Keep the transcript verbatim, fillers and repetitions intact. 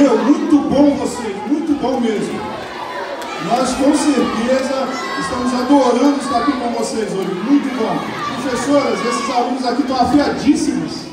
Meu, muito bom vocês, muito bom mesmo. Nós com certeza estamos adorando estar aqui com vocês hoje, muito bom. Professoras, esses alunos aqui estão afiadíssimos.